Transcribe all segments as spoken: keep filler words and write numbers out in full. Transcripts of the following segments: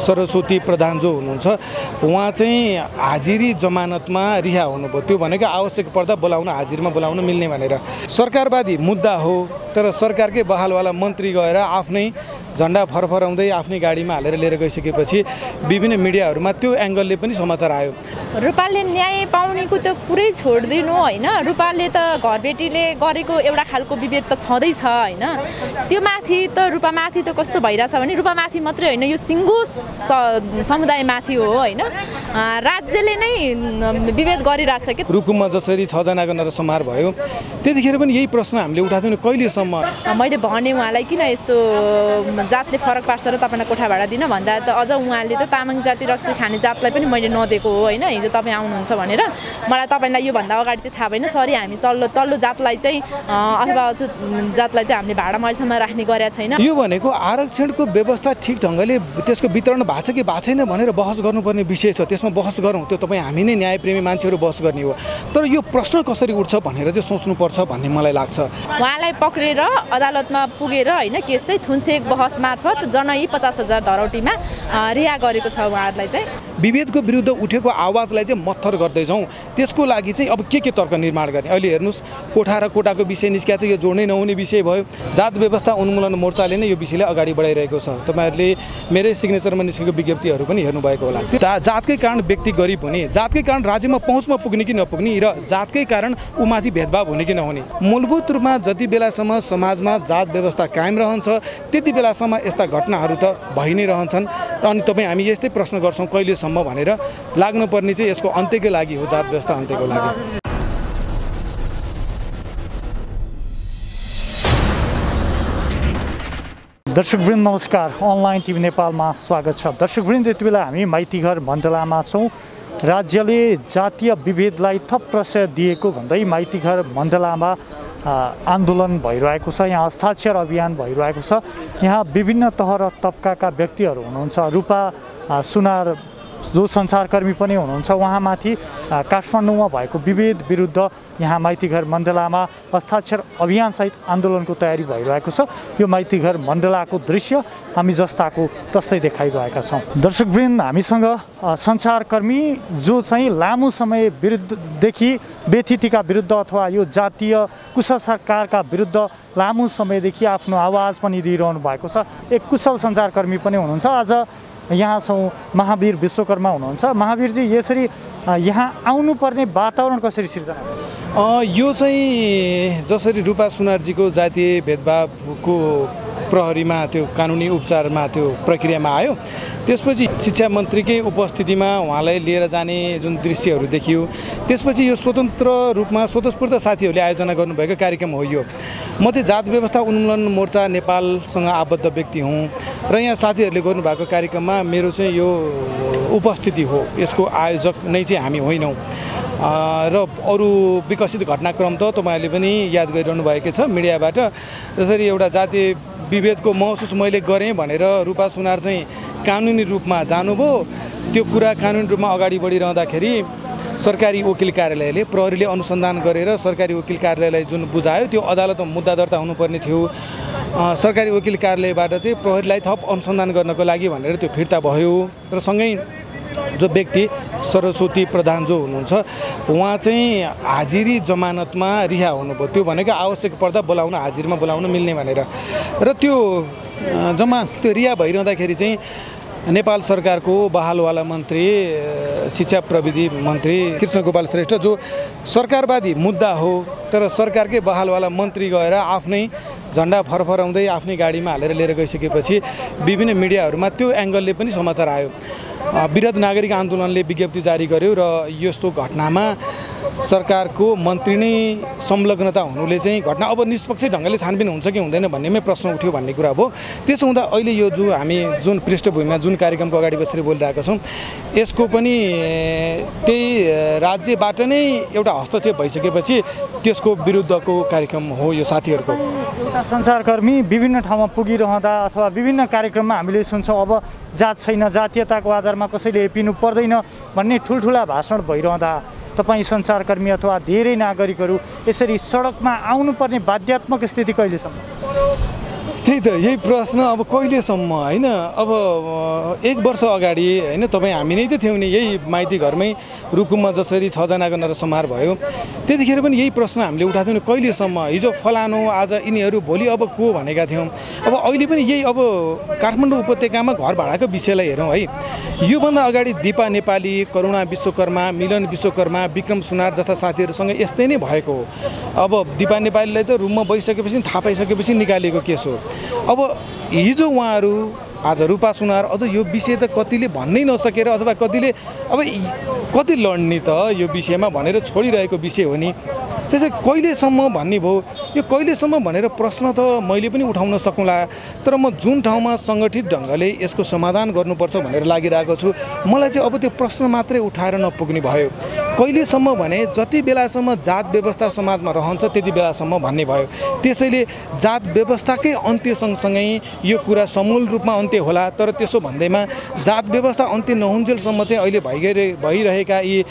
सरस्वती प्रधान जो हुनुहुन्छ उहाँ चाहिँ हाजिरी जमानतमा रिहा हुनुभयो। त्यो भनेको आवश्यक पर्दा बोलाउन हाजिरमा बोलाउन मिल्ने भनेर सरकारवादी मुद्दा हो। तर सरकारकै बहालवाला मन्त्री गएर आफ्नै झन्डा फरफराउँदै आफ्नै गाडीमा हालेर लिएर गइसकेपछि विभिन्न मिडियाहरूमा त्यो एङ्गलले पनि समाचार आयो। रूपालले न्याय पाउनेको त कुरै छोडिदिनु होइन, रूपालले त घरबेटीले गरेको एउटा खालको विभेद त छँदैछ होइन। त्यो माथि त रूपामाथि त कस्तो भइरहेछ भने रूपामाथि मात्रै होइन, यो सिङ्गो समुदायमाथि हो होइन। राज्यले नै विभेद गरिरहेछ कि रुकुममा जसरी छजनाको नरसंहार भयो त्यतिखेर पनि यही प्रश्न हामीले उठाएको थियौँ कहिलेसम्म। मैले भने उहाँलाई किन यस्तो जातले फरक पार्छ र तपाईँलाई कोठा भाडा दिन भन्दा त अझ उहाँले त तामाङ जाति रक्सी खाने जातलाई पनि मैले नदिएको हो होइन। हिजो तपाईँ आउनुहुन्छ भनेर मलाई तपाईँलाई योभन्दा अगाडि चाहिँ थाहा भएन। सरी, हामी तल्लो तल्लो जातलाई चाहिँ अथवा जातलाई चाहिँ हामीले भाडा मैलसम्म राख्ने गरेका छैन। यो भनेको आरक्षणको व्यवस्था ठिक ढङ्गले त्यसको वितरण भएको छ कि भएको छैन भनेर बहस गर्नुपर्ने विषय छ। त्यसमा बहस गरौँ, त्यो तपाईँ हामी नै न्यायप्रेमी मान्छेहरू बहस गर्ने हो। तर यो प्रश्न कसरी उठ्छ भनेर चाहिँ सोच्नुपर्छ भन्ने मलाई लाग्छ। उहाँलाई पक्रेर अदालतमा पुगेर होइन केस चाहिँ थुन्चेक बहस मार्फत जनै पचास हजार धरौटीमा रिहा गरेको छ उहाँहरूलाई चाहिँ। विभेदको विरुद्ध उठेको आवाजलाई चाहिँ मत्थर गर्दैछौँ। त्यसको लागि चाहिँ अब के के तर्क निर्माण गर्ने। अहिले हेर्नुहोस्, कोठा र कोटाको विषय निस्किया चाहिँ यो जोड्नै नहुने विषय भयो। जात व्यवस्था उन्मूलन मोर्चाले नै यो विषयलाई अगाडि बढाइरहेको छ। तपाईँहरूले मेरै सिग्नेचरमा निस्केको विज्ञप्तिहरू पनि हेर्नुभएको होला। त्यो जातकै कारण व्यक्ति गरिब हुने, जातकै कारण राज्यमा पहुँचमा पुग्ने कि नपुग्ने र जातकै कारण उमाथि भेदभाव हुने कि नहुने। मूलभूत रूपमा जति बेलासम्म समाजमा जात व्यवस्था कायम रहन्छ त्यति बेलासम्म यस्ता घटनाहरू त भइ नै रहन्छन्। र अनि तपाईँ हामी यस्तै प्रश्न गर्छौँ कहिलेसम्म भनेर लाग्नुपर्ने चाहिँ यसको अन्त्यकै लागि हो, जात व्यवस्था अन्त्यको लागि। दर्शकवृन्द नमस्कार, अनलाइन टिभी नेपालमा स्वागत छ। दर्शकवृन्द, यति बेला हामी माइतीघर मण्डलामा छौँ। राज्यले जातीय विभेदलाई थप प्रश्रय दिएको भन्दै माइतीघर मण्डलामा आन्दोलन भइरहेको छ। यहाँ हस्ताक्षर अभियान भइरहेको छ। यहाँ विभिन्न तह र तबकाका व्यक्तिहरू हुनुहुन्छ। रूपा सुनार जो सञ्चारकर्मी पनि हुनुहुन्छ, उहाँमाथि काठमाडौँमा भएको विभेद विरुद्ध यहाँ माइतीघर मण्डलामा हस्ताक्षर अभियानसहित आन्दोलनको तयारी भइरहेको छ। यो माइतीघर मण्डलाको दृश्य हामी जस्ताको तस्तै देखाइरहेका छौँ। दर्शकवृन्द, हामीसँग सञ्चारकर्मी जो चाहिँ लामो समय विरुद्धदेखि व्यथितिका विरुद्ध अथवा यो जातीय कुशल सरकारका विरुद्ध लामो समयदेखि आफ्नो आवाज पनि दिइरहनु भएको छ। एक कुशल सञ्चारकर्मी पनि हुनुहुन्छ। आज यहाँ छौँ, महावीर विश्वकर्मा हुनुहुन्छ। महावीरजी, यसरी यहाँ आउनुपर्ने वातावरण कसरी सिर्जना? यो चाहिँ जसरी रूपा सुनारजीको जातीय भेदभावको प्रहरीमा त्यो कानुनी उपचारमा त्यो प्रक्रियामा आयो, त्यसपछि शिक्षा मन्त्रीकै उपस्थितिमा उहाँलाई लिएर जाने जुन दृश्यहरू देखियो, त्यसपछि यो स्वतन्त्र रूपमा स्वतस्फूर्त साथीहरूले आयोजना गर्नुभएको कार्यक्रम हो। यो म चाहिँ जात व्यवस्था उन्मूलन मोर्चा नेपालसँग आबद्ध व्यक्ति हुँ र यहाँ साथीहरूले गर्नुभएको कार्यक्रममा मेरो चाहिँ यो उपस्थिति हो। यसको आयोजक नै चाहिँ हामी होइनौँ र अरू विकसित घटनाक्रम त तपाईँहरूले पनि याद गरिरहनु भएकै छ मिडियाबाट। जसरी एउटा जातीय विभेदको महसुस मैले गरेँ भनेर रूपा सुनार चाहिँ कानुनी रूपमा जानुभयो। त्यो कुरा कानुनी रूपमा अगाडि बढिरहँदाखेरि सरकारी वकिल कार्यालयले प्रहरीले अनुसन्धान गरेर सरकारी वकिल कार्यालयलाई जुन बुझायो त्यो अदालतमा मुद्दा दर्ता हुनुपर्ने थियो। सरकारी वकिल कार्यालयबाट चाहिँ प्रहरीलाई थप अनुसन्धान गर्नको लागि भनेर त्यो फिर्ता भयो। र सँगै जो व्यक्ति सरस्वती प्रधान जो हुनुहुन्छ उहाँ चाहिँ हाजिरी जमानतमा रिहा हुनुभयो। त्यो भनेको आवश्यक पर्दा बोलाउन हाजिरमा बोलाउन मिल्ने भनेर। र त्यो जम्मा त्यो रिहा भइरहँदाखेरि चाहिँ नेपाल सरकारको बहालवाला मन्त्री शिक्षा प्रविधि मन्त्री कृष्ण गोपाल श्रेष्ठ जो सरकारवादी मुद्दा हो, तर सरकारकै बहालवाला मन्त्री गएर आफ्नै झन्डा फरफराउँदै आफ्नै गाडीमा हालेर लिएर गइसकेपछि विभिन्न मिडियाहरूमा त्यो एङ्गलले पनि समाचार आयो। वृहत नागरिक आन्दोलनले विज्ञप्ति जारी गर्यो र यस्तो घटनामा सरकारको मन्त्री नै संलग्नता हुनुले चाहिँ घटना अब निष्पक्ष ढङ्गले छानबिन हुन्छ कि हुँदैन भन्नेमै प्रश्न उठ्यो भन्ने कुरा हो। त्यसो हुँदा अहिले यो जो हामी जुन पृष्ठभूमिमा जुन कार्यक्रमको अगाडि बसेर बोलिरहेका छौँ यसको पनि त्यही राज्यबाट नै एउटा हस्तक्षेप भइसकेपछि त्यसको विरुद्धको कार्यक्रम हो यो साथीहरूको। एउटा सञ्चारकर्मी विभिन्न ठाउँमा पुगिरहँदा अथवा विभिन्न कार्यक्रममा हामीले सुन्छौँ अब जात छैन, जातीयताको आधारमा कसैले हेपिनु पर्दैन भन्ने ठुल्ठुला भाषण भइरहँदा तपाईँ सञ्चारकर्मी अथवा धेरै नागरिकहरू यसरी सडकमा आउनुपर्ने बाध्यात्मक स्थिति कहिलेसम्म? त्यही त यही प्रश्न अब कहिलेसम्म होइन अब एक वर्ष अगाडि होइन तपाईँ हामी नै त थियौँ नि यही माइती घरमै रुकुममा जसरी छजनाको नरसंहार भयो त्यतिखेर पनि यही प्रश्न हामीले उठाएको थियौँ कहिलेसम्म हिजो फलानु आज यिनीहरू भोलि अब को भनेका थियौँ अब अहिले पनि यही अब काठमाडौँ उपत्यकामा घर भाडाको विषयलाई हेरौँ है योभन्दा अगाडि दिपा नेपाली करुणा विश्वकर्मा मिलन विश्वकर्मा विक्रम सुनार जस्ता साथीहरूसँग यस्तै नै भएको हो अब दिपा नेपालीलाई त रुममा बसिसकेपछि थाहा पाइसकेपछि निकालिएको केस हो अब हिजो उहाँहरू आज रूपा सुनार अझ यो विषय त कतिले भन्नै नसकेर अथवा कतिले अब कति लड्ने त यो विषयमा भनेर छोडिरहेको विषय हो नि त्यसै कहिलेसम्म भन्ने भयो यो कहिलेसम्म भनेर प्रश्न त मैले पनि उठाउन सकौँला तर म जुन ठाउँमा सङ्गठित ढङ्गले यसको समाधान गर्नुपर्छ भनेर लागिरहेको छु मलाई चाहिँ अब त्यो प्रश्न मात्रै उठाएर नपुग्ने भयो कहिलेसम्म भने जति बेलासम्म जात व्यवस्था समाजमा रहन्छ त्यति बेलासम्म भन्ने भयो त्यसैले जात व्यवस्थाकै अन्त्य सँगसँगै यो कुरा समूल रूपमा अन्त्य होला तर त्यसो भन्दैमा जात व्यवस्था अन्त्य नहुन्जेलसम्म चाहिँ अहिले भइगए भइरहेका यी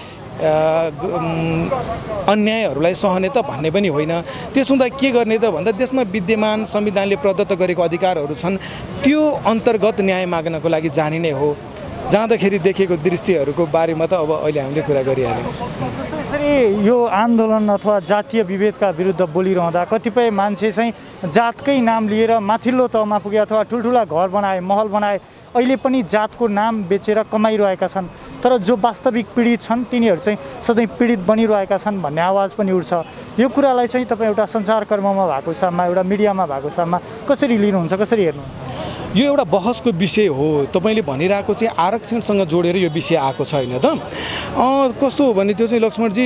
अन्यायहरूलाई सहने त भन्ने पनि होइन त्यसो हुँदा के गर्ने त भन्दा देशमा विद्यमान संविधानले प्रदत्त गरेको अधिकारहरू छन् त्यो अन्तर्गत न्याय माग्नको लागि जाने नै हो जाँदाखेरि देखेको दृश्यहरूको बारेमा त अब अहिले हामीले कुरा गरिहाल्यौँ यसरी यो आन्दोलन अथवा जातीय विभेदका विरुद्ध बोलिरहँदा कतिपय मान्छे चाहिँ जातकै नाम लिएर माथिल्लो तहमा पुगे अथवा ठुल्ठुला घर बनाए महल बनाए अहिले पनि जातको नाम बेचेर कमाइरहेका छन् तर जो वास्तविक पीडित छन् तिनीहरू चाहिँ सधैँ पीडित बनिरहेका छन् भन्ने आवाज पनि उठ्छ यो कुरालाई चाहिँ तपाईँ एउटा सञ्चारकर्ममा भएको हिसाबमा एउटा मिडियामा भएको हिसाबमा कसरी लिनुहुन्छ कसरी हेर्नुहुन्छ यो एउटा बहसको विषय हो तपाईँले भनिरहेको चाहिँ आरक्षणसँग जोडेर यो विषय आएको छ होइन त कस्तो हो भने त्यो चाहिँ लक्ष्मणजी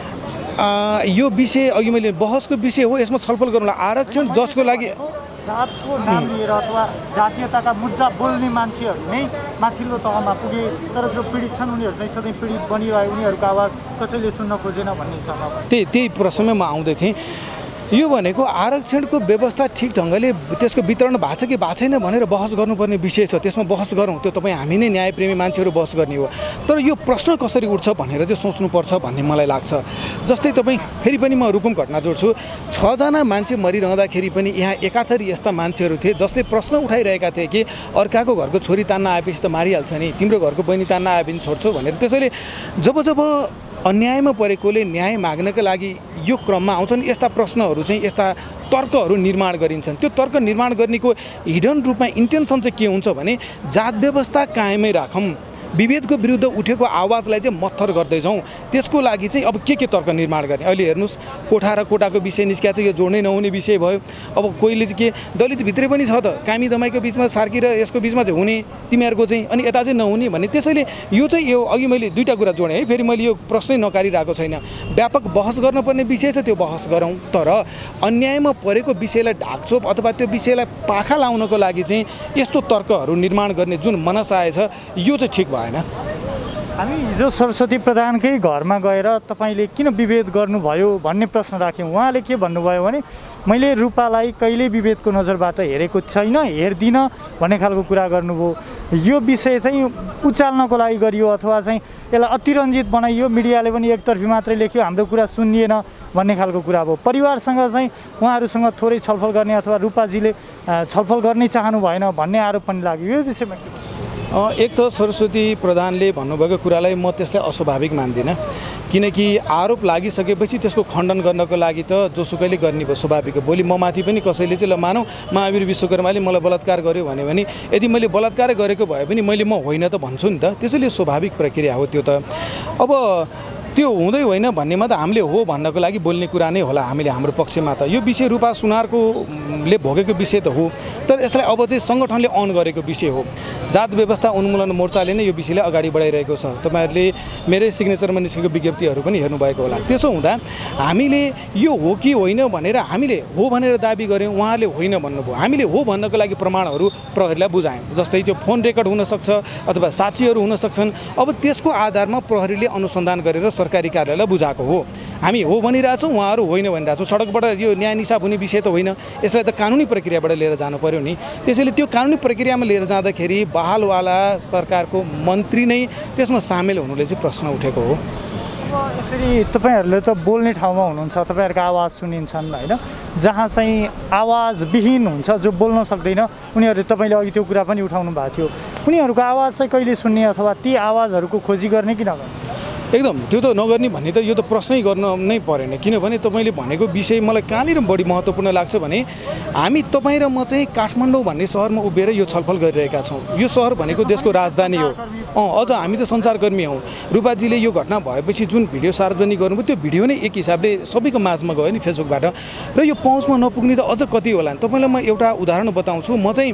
यो विषय अघि मैले बहसको विषय हो यसमा छलफल गरौँला आरक्षण जसको लागि जातको नाम लिएर अथवा जातीयताका मुद्दा बोल्ने मान्छेहरू नै माथिल्लो तहमा पुगे तर जो पीडित छन् उनीहरू चाहिँ सधैँ पीडित बनिरहे उनीहरूको आवाज कसैले सुन्न खोजेन भन्ने हिसाबमा त्यही त्यही प्रश्नमै म आउँदै थिएँ यो भनेको आरक्षणको व्यवस्था ठिक ढङ्गले त्यसको वितरण भएको छ कि भएको छैन भनेर बहस गर्नुपर्ने विषय छ त्यसमा बहस गरौँ त्यो तपाईँ हामी नै न्यायप्रेमी मान्छेहरू बहस गर्ने हो तर यो प्रश्न कसरी उठ्छ भनेर चाहिँ सोच्नुपर्छ भन्ने मलाई लाग्छ जस्तै तपाईँ फेरि पनि म रुकुम घटना जोड्छु छजना मान्छे मरिरहँदाखेरि पनि यहाँ एकाथरी यस्ता मान्छेहरू थिए जसले प्रश्न उठाइरहेका थिए कि अर्काको घरको छोरी तान्न आएपछि त मारिहाल्छ नि तिम्रो घरको बहिनी तान्न आए पनि छोड्छौ भनेर त्यसैले जब जब अन्यायमा परेकोले न्याय माग्नका लागि यो क्रममा आउँछन् यस्ता प्रश्नहरू चाहिँ यस्ता तर्कहरू निर्माण गरिन्छन् त्यो तर्क निर्माण गर्नेको हिडन रूपमा इन्टेन्सन चाहिँ के हुन्छ भने जात व्यवस्था कायमै राखौँ विभेदको विरुद्ध उठेको आवाजलाई चाहिँ मत्थर गर्दै जाउँ त्यसको लागि चाहिँ अब के के तर्क निर्माण गर्ने अहिले हेर्नुहोस् कोठा र कोटाको विषय निस्किया चाहिँ यो जोड्नै नहुने विषय भयो अब कोहीले चाहिँ के दलित भित्रै पनि छ त कामी दमाईको बिचमा सार्की र यसको बिचमा चाहिँ हुने तिमीहरूको चाहिँ अनि यता चाहिँ नहुने भन्ने त्यसैले यो चाहिँ यो अघि मैले दुईवटा कुरा जोडेँ है फेरि मैले यो प्रश्नै नकारिरहेको छैन व्यापक बहस गर्नुपर्ने विषय छ त्यो बहस गरौँ तर अन्यायमा परेको विषयलाई ढाकछोप अथवा त्यो विषयलाई पाखा लाउनको लागि चाहिँ यस्तो तर्कहरू निर्माण गर्ने जुन मनसाय छ यो चाहिँ ठिक भएन हामी हिजो सरस्वती प्रधानकै घरमा गएर तपाईँले किन विभेद गर्नुभयो भन्ने प्रश्न राख्यौँ उहाँले के भन्नुभयो भने मैले रूपालाई कहिले विभेदको नजरबाट हेरेको छैन हेर्दिनँ भन्ने खालको कुरा गर्नुभयो यो विषय चाहिँ उचाल्नको लागि गरियो अथवा चाहिँ यसलाई अतिरञ्जित बनाइयो मिडियाले पनि एकतर्फी मात्रै लेख्यो हाम्रो कुरा सुनिएन भन्ने खालको कुरा भयो परिवारसँग चाहिँ उहाँहरूसँग थोरै छलफल गर्ने अथवा रूपाजीले छलफल गर्नै चाहनु भएन भन्ने आरोप पनि लाग्यो यो विषयमा एक त सरस्वती प्रधानले भन्नुभएको कुरालाई म त्यसलाई अस्वाभाविक मान्दिनँ किनकि आरोप लागिसकेपछि त्यसको खण्डन गर्नको लागि त जोसुकैले गर्ने भयो स्वाभाविक हो भोलि म माथि पनि कसैले चाहिँ ल मानौँ महावीर विश्वकर्माले मलाई बलात्कार गर्यो भन्यो भने यदि मैले बलात्कार गरेको भए पनि मैले म होइन त भन्छु नि त त्यसैले स्वाभाविक प्रक्रिया हो त्यो त अब त्यो हुँदै होइन भन्नेमा त हामीले हो भन्नको लागि बोल्ने कुरा नै होला हामीले हाम्रो पक्षमा त यो विषय रूपा सुनारको ले भोगेको विषय त हो तर यसलाई अब चाहिँ सङ्गठनले अन गरेको विषय हो जात व्यवस्था उन्मूलन मोर्चाले नै यो विषयलाई अगाडि बढाइरहेको छ तपाईँहरूले मेरै सिग्नेचरमा निस्केको विज्ञप्तिहरू पनि हेर्नुभएको होला त्यसो हुँदा हामीले यो हो कि होइन भनेर हामीले हो भनेर दाबी गऱ्यौँ उहाँले होइन भन्नुभयो हामीले हो भन्नको लागि प्रमाणहरू प्रहरीलाई बुझायौँ जस्तै त्यो फोन रेकर्ड हुनसक्छ अथवा साक्षीहरू हुन सक्छन् अब त्यसको आधारमा प्रहरीले अनुसन्धान गरेर सरकारी कार्यालयलाई बुझाएको हो हामी हो भनिरहेछौँ उहाँहरू होइन भनिरहेछौँ सडकबाट यो न्याय निसाब हुने विषय त होइन यसलाई त कानुनी प्रक्रियाबाट लिएर जानु पर्यो नि त्यसैले त्यो कानुनी प्रक्रियामा लिएर जाँदाखेरि बहालवाला सरकारको मन्त्री नै त्यसमा सामेल हुनुले चाहिँ प्रश्न उठेको हो यसरी तपाईँहरूले त बोल्ने ठाउँमा हुनुहुन्छ, तपाईँहरूको आवाज सुनिन्छन् होइन, जहाँ चाहिँ आवाजविहीन हुन्छ जो बोल्न सक्दैन उनीहरू, तपाईँले अघि त्यो कुरा पनि उठाउनु भएको थियो, उनीहरूको आवाज चाहिँ कहिले सुन्ने अथवा ती आवाजहरूको खोजी गर्ने कि नगर्ने? एकदम त्यो त नगर्ने भन्ने त यो त प्रश्नै गर्न नै परेन, किनभने तपाईँले भनेको विषय मलाई कहाँनिर बढी महत्त्वपूर्ण लाग्छ भने हामी तपाईँ र म चाहिँ काठमाडौँ भन्ने सहरमा उभिएर यो छलफल गरिरहेका छौँ। यो सहर भनेको देशको राजधानी हो। अँ अझ हामी त सञ्चारकर्मी हौँ। रूपाजीले यो घटना भएपछि जुन भिडियो सार्वजनिक गर्नुभयो त्यो भिडियो नै एक हिसाबले सबैको माझमा गयो नि फेसबुकबाट, र यो पहुँचमा नपुग्ने त अझ कति होला। तपाईँलाई म एउटा उदाहरण बताउँछु। म चाहिँ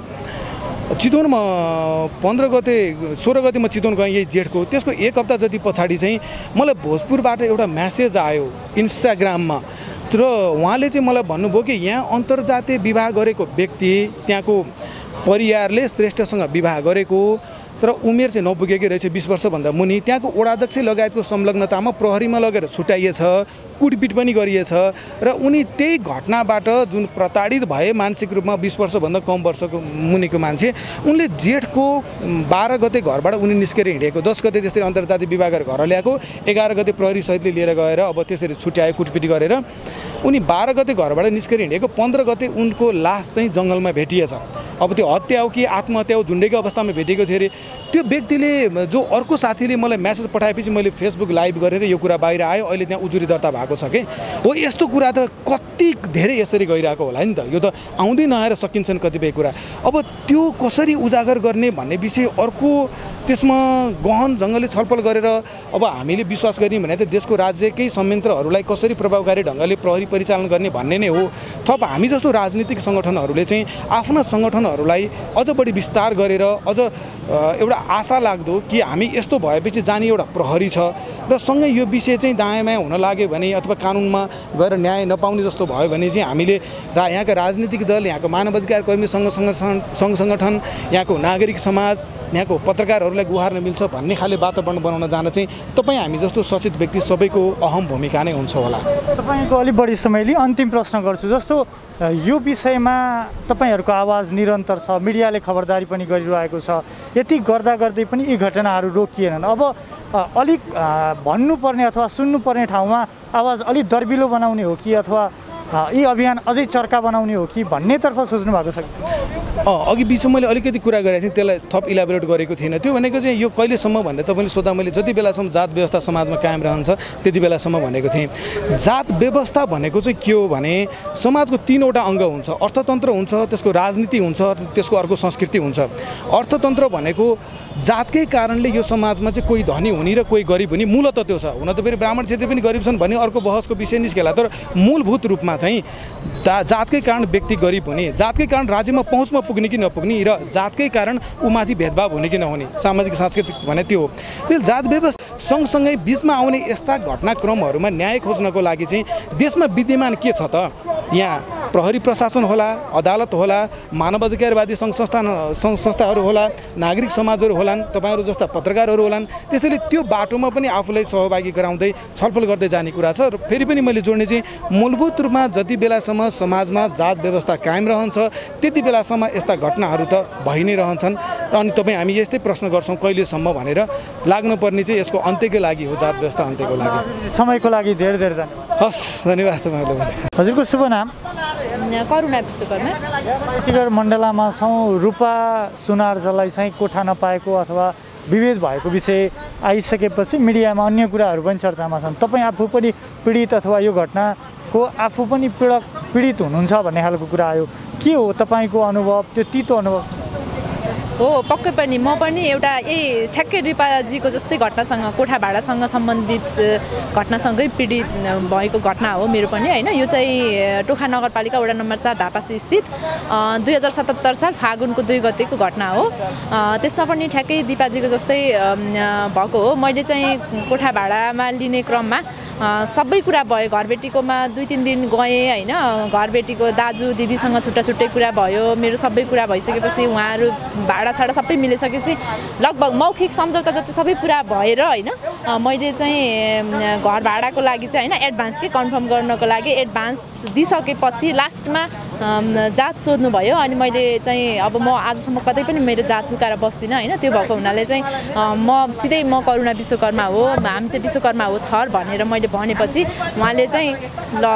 चितवनमा पन्ध्र गते सोह्र गते म चितवन गएँ यही जेठको, त्यसको एक हप्ता जति पछाडि चाहिँ मलाई भोजपुरबाट एउटा म्यासेज आयो इन्स्टाग्राममा, र उहाँले चाहिँ मलाई भन्नुभयो कि यहाँ अन्तर्जातीय विवाह गरेको व्यक्ति, त्यहाँको परिवारले श्रेष्ठसँग विवाह गरेको तर उमेर चाहिँ नपुगेकै रहेछ, बिस वर्षभन्दा मुनि, त्यहाँको वडाध्यक्ष लगायतको संलग्नतामा प्रहरीमा लगेर छुट्याइएछ, कुटपिट पनि गरिएछ, र उनी त्यही घटनाबाट जुन प्रताडित भए मानसिक रूपमा बिस वर्षभन्दा कम वर्षको मुनिको मान्छे, उनले जेठको बाह्र गते घरबाट उनी निस्केर हिँडेको, दस गते त्यसरी अन्तर्जातीय विवाह गरेर घर ल्याएको, एघार गते प्रहरी सहितले लिएर गएर अब त्यसरी छुट्यायो कुटपिट गरेर, उनी बाह्र गते घरबाट निस्केर हिँडेको, पन्ध्र गते उनको लास चाहिँ जङ्गलमा भेटिएछ। अब त्यो हत्या हो कि आत्महत्या हो, झुन्डेको अवस्थामा भेटेको थियो अरे। त्यो व्यक्तिले जो अर्को साथीले मलाई म्यासेज पठाएपछि मैले फेसबुक लाइभ गरेर यो कुरा बाहिर आयो, अहिले त्यहाँ उजुरी दर्ता भएको छ कि हो। यस्तो कुरा त कति धेरै यसरी गइरहेको होला नि त, यो त आउँदै नआएर सकिन्छन् कतिपय कुरा। अब त्यो कसरी उजागर गर्ने भन्ने विषय अर्को, त्यसमा गहन जङ्गली छलफल गरेर अब हामीले विश्वास गर्ने भने त देशको राज्यकै संयन्त्रहरूलाई कसरी प्रभावकारी ढङ्गले प्रहरी परिचालन गर्ने भन्ने नै हो। थप हामी जस्तो राजनीतिक सङ्गठनहरूले चाहिँ आफ्ना सङ्गठनहरूलाई अझ बढी विस्तार गरेर अझ एउटा आशा लाग्दो कि हामी यस्तो भएपछि जाने एउटा प्रहरी छ, र सँगै यो विषय चाहिँ दायाँमाया हुन लाग्यो भने अथवा कानुनमा गएर न्याय नपाउने जस्तो भयो भने चाहिँ हामीले रा यहाँका राजनीतिक दल, यहाँको मानवाधिकार कर्मी सङ्घ सङ्गठन सङ्घ सङ्गठन, यहाँको नागरिक समाज, यहाँको पत्रकारहरूलाई गुहार्न मिल्छ भन्ने खाले वातावरण बनाउन जान चाहिँ तपाईँ हामी जस्तो सचेत व्यक्ति सबैको अहम भूमिका नै हुन्छ होला। तपाईँको अलिक बढी समय लिई अन्तिम प्रश्न गर्छु। जस्तो यो विषयमा तपाईँहरूको आवाज निरन्तर छ, मिडियाले खबरदारी पनि गरिरहेको छ, यति गर्दा गर्दै पनि यी घटनाहरू रोकिएनन्। अब अलिक भन्नुपर्ने अथवा सुन्नुपर्ने ठाउँमा आवाज अलिक दर्बिलो बनाउने हो कि अथवा यी अभियान अझै चर्का बनाउने हो कि भन्नेतर्फ सोच्नु भएको छ? अँ अघि बिचमा मैले अलिकति कुरा गरेको थिएँ, त्यसलाई थप इलाबोरेट गरेको थिइनँ। त्यो भनेको चाहिँ यो कहिलेसम्म भन्ने तपाईँले सोद्धा मैले जति बेलासम्म जात व्यवस्था समाजमा कायम रहन्छ त्यति बेलासम्म भनेको थिएँ। जात व्यवस्था भनेको चाहिँ के हो भने समाजको तिनवटा अङ्ग हुन्छ, अर्थतन्त्र हुन्छ, त्यसको राजनीति हुन्छ, त्यसको अर्को संस्कृति हुन्छ। अर्थतन्त्र भनेको जातकै कारणले यो समाजमा चाहिँ कोही धनी हुने र कोही गरिब हुने मूलत त्यो छ। हुन त फेरि ब्राह्मण क्षेत्रीय पनि गरिब छन् भन्ने अर्को बहसको विषय निस्केला, तर मूलभूत रूपमा चाहिँ जातकै कारण व्यक्ति गरिब हुने, जातकै कारण राज्यमा पहुँचमा पुग्ने कि नपुग्ने, र जातकै कारण ऊ माथि भेदभाव हुने कि नहुने, सामाजिक सांस्कृतिक भने त्यो हो। त्यो जात व्यवस्था सँगसँगै बिचमा आउने यस्ता घटनाक्रमहरूमा न्याय खोज्नको लागि चाहिँ देशमा विद्यमान के छ त? यहाँ प्रहरी प्रशासन होला, अदालत होला, मानवाधिकारवादी सङ्घ संस्था सङ्घ संस्थाहरू होला, नागरिक समाजहरू होलान्, तपाईँहरू जस्ता पत्रकारहरू होलान्। त्यसैले त्यो बाटोमा पनि आफूलाई सहभागी गराउँदै छलफल गर्दै जाने कुरा छ। र फेरि पनि मैले जोड्ने चाहिँ मूलभूत रूपमा जति बेलासम्म समाजमा जात व्यवस्था कायम रहन्छ त्यति बेलासम्म यस्ता घटनाहरू त भइ नै रहन्छन्। र अनि तपाईँ हामी यस्तै प्रश्न गर्छौँ कहिलेसम्म भनेर, लाग्नुपर्ने चाहिँ यसको अन्त्यको लागि हो, जात व्यवस्था अन्त्यको लागि। समयको लागि धेरै धेरै धन्यवाद। हस्, धन्यवाद तपाईँलाई। हजुरको शुभ नाम? करुणा विश्वकर्मा। माइतीघर मण्डलामा छौँ। रूपा सुनारजलाई चाहिँ कोठा नपाएको अथवा विभेद भएको विषय आइसकेपछि मिडियामा अन्य कुराहरू पनि चर्चामा छन्। तपाईँ आफू पनि पीडित अथवा यो घटनाको आफू पनि पीडक पीडित हुनुहुन्छ भन्ने खालको कुरा आयो, के हो तपाईँको अनुभव, त्यो तितो अनुभव? हो, पक्कै पनि म पनि एउटा यही ठ्याक्कै रिपाजीको जस्तै घटनासँग, कोठा भाडासँग सम्बन्धित घटनासँगै पीडित भएको घटना हो मेरो पनि होइन। यो चाहिँ टोखा नगरपालिका वडा नम्बर चार धापासी स्थित दुई हजार सतहत्तर साल फागुनको दुई गतेको घटना हो। त्यसमा पनि ठ्याक्कै दिपाजीको जस्तै भएको हो। मैले चाहिँ कोठा भाडामा लिने क्रममा सबै कुरा भयो, घरबेटीकोमा दुई तिन दिन गएँ होइन, घरबेटीको दाजु दिदीसँग छुट्टा छुट्टै कुरा भयो, मेरो सबै कुरा भइसकेपछि उहाँहरू भाडा भाडासाडा सबै मिलिसकेपछि लगभग मौखिक सम्झौता जति सबै पुरा भएर होइन मैले चाहिँ घर भाडाको लागि चाहिँ होइन एडभान्स के कन्फर्म गर्नको लागि एडभान्स दिइसकेपछि लास्टमा जात सोध्नुभयो अनि मैले चाहिँ अब म आजसम्म कतै पनि मेरो जात लुकाएर बस्दिनँ होइन त्यो भएको हुनाले चाहिँ म सिधै म करुणा विश्वकर्मा हो हामी चाहिँ विश्वकर्मा हो थर भनेर मैले भनेपछि उहाँले चाहिँ ल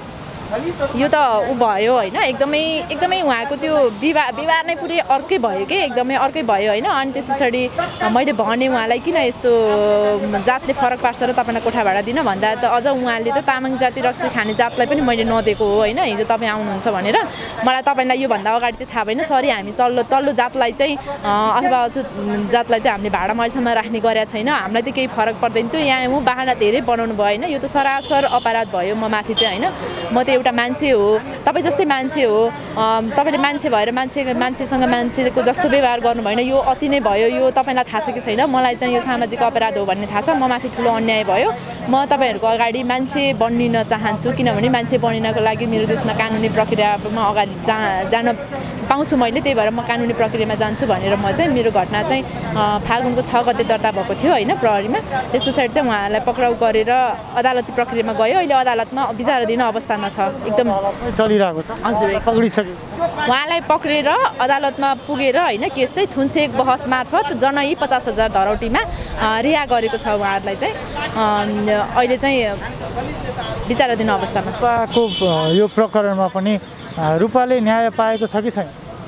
यो त ऊ भयो होइन एकदमै एकदमै उहाँको त्यो विवाह विवाह नै पुरै अर्कै भयो कि एकदमै अर्कै भयो होइन अनि त्यस पछाडि मैले भने उहाँलाई किन यस्तो जातले फरक पार्छ र तपाईँलाई कोठा भाडा दिन भन्दा त अझ उहाँले त तामाङ जाति रक्सी खाने जातलाई पनि मैले नदिएको हो होइन हिजो तपाईँ आउनुहुन्छ भनेर मलाई तपाईँलाई योभन्दा अगाडि चाहिँ थाहा भएन सरी हामी चल्लो तल्लो जातलाई चाहिँ अथवा जातलाई चाहिँ हामीले भाडा मैलसम्म राख्ने गरेका छैन हामीलाई त केही फरक पर्दैन थियो यहाँ म बाहना धेरै बनाउनु भयो होइन यो त सरासर अपराध भयो म माथि चाहिँ होइन म त एउटा मान्छे हो तपाईँ जस्तै मान्छे हो तपाईँले मान्छे भएर मान्छे मान्छेसँग मान्छेको जस्तो व्यवहार गर्नु भएन यो अति नै भयो यो तपाईँलाई थाहा छ कि छैन मलाई चाहिँ यो सामाजिक अपराध हो भन्ने थाहा छ म माथि ठुलो अन्याय भयो म तपाईँहरूको अगाडि मान्छे बनिन चाहन्छु किनभने मान्छे बनिनको लागि मेरो देशमा कानुनी प्रक्रियामा अगाडि जा जान पाउँछु मैले त्यही भएर म कानुनी प्रक्रियामा जान्छु भनेर म चाहिँ मेरो घटना चाहिँ फागुनको छ गते दर्ता भएको थियो होइन प्रहरीमा त्यस पछाडि चाहिँ उहाँलाई पक्राउ गरेर अदालती प्रक्रियामा गयो अहिले अदालतमा विचाराधीन अवस्थामा छ एकदम चलिरहेको छ हजुर पक्रिसक्यो उहाँलाई पक्रेर अदालतमा पुगेर होइन केस चाहिँ थुन्चेक बहस मार्फत जनै पचास हजार धरौटीमा रिहा गरेको छ उहाँहरूलाई चाहिँ अहिले चाहिँ विचाराधीन अवस्थामा छ यो प्रकरणमा पनि रूपाले न्याय पाएको छ कि छैन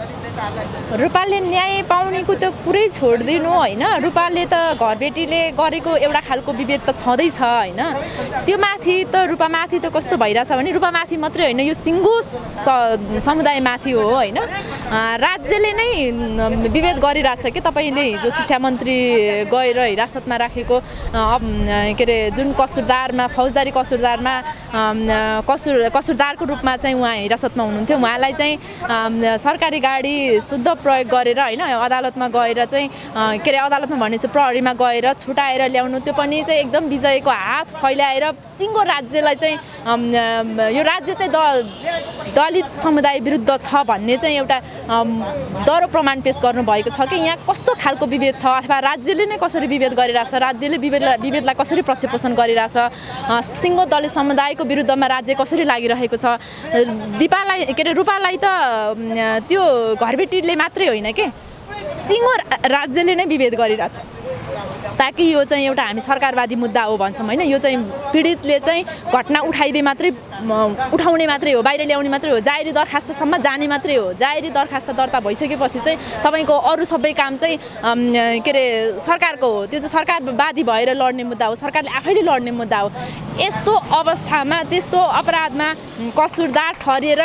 रूपाले न्याय पाउनेको त कुरै छोडिदिनु होइन रूपाले त घरबेटीले गरेको एउटा खालको विभेद त छँदैछ होइन त्यो माथि त रूपामाथि त कस्तो भइरहेछ भने रूपामाथि मात्रै होइन यो सिङ्गो समुदायमाथि हो होइन राज्यले नै विभेद गरिरहेछ कि तपाईँले हिजो शिक्षा मन्त्री गएर हिरासतमा राखेको के अरे जुन कसुरदारमा फौजदारी कसुरदारमा कसुर कसुरदारको रूपमा चाहिँ उहाँ हिरासतमा हुनुहुन्थ्यो उहाँलाई चाहिँ सरकारी गाडी शुद्ध प्रयोग गरेर होइन अदालतमा गएर चाहिँ के अरे अदालतमा भनेपछि प्रहरीमा गएर छुटाएर ल्याउनु त्यो पनि चाहिँ एकदम विजयको हात फैलाएर सिङ्गो राज्यलाई चाहिँ यो राज्य चाहिँ द दलित समुदाय विरुद्ध छ भन्ने चाहिँ एउटा दरो प्रमाण पेश गर्नुभएको छ कि यहाँ कस्तो खालको विभेद छ अथवा राज्यले नै कसरी विभेद गरिरहेछ राज्यले विभेदलाई विभेदलाई कसरी प्रक्षेपोषण गरिरहेछ सिङ्गो दलित समुदायको विरुद्धमा राज्य कसरी लागिरहेको छ दिपालाई के अरे रूपालाई त त्यो घरबेटीले मात्रै होइन कि सिङ्गो राज्यले नै विभेद गरिरहेछ ताकि यो चाहिँ एउटा हामी सरकारवादी मुद्दा हो भन्छौँ होइन यो चाहिँ पीडितले चाहिँ घटना उठाइदिए मात्रै उठाउने मात्रै हो बाहिर ल्याउने मात्रै हो जाहेरी दरखास्तसम्म जाने मात्रै हो जाहेरी दरखास्त दर्ता भइसकेपछि चाहिँ तपाईँको अरू सबै काम चाहिँ के अरे सरकारको हो त्यो चाहिँ सरकारवादी भएर लड्ने मुद्दा हो सरकारले आफैले लड्ने मुद्दा हो यस्तो अवस्थामा त्यस्तो अपराधमा कसुरदार ठहरिएर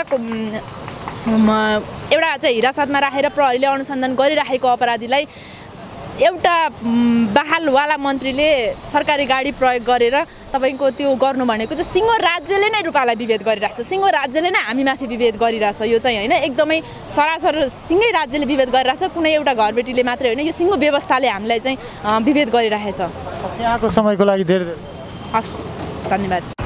एउटा चाहिँ हिरासतमा राखेर प्रहरीले अनुसन्धान गरिराखेको अपराधीलाई एउटा बहालवाला मन्त्रीले सरकारी गाडी प्रयोग गरेर तपाईँको त्यो गर्नु भनेको चाहिँ सिङ्गो राज्यले नै रूपालाई विभेद गरिरहेछ सिङ्गो राज्यले नै हामीमाथि विभेद गरिरहेछ यो चाहिँ होइन एकदमै सरासर सिङ्गै राज्यले विभेद गरिरहेछ कुनै एउटा घरबेटीले मात्रै होइन यो सिङ्गो व्यवस्थाले हामीलाई चाहिँ विभेद गरिरहेछ यहाँको समयको लागि धेरै हस् धन्यवाद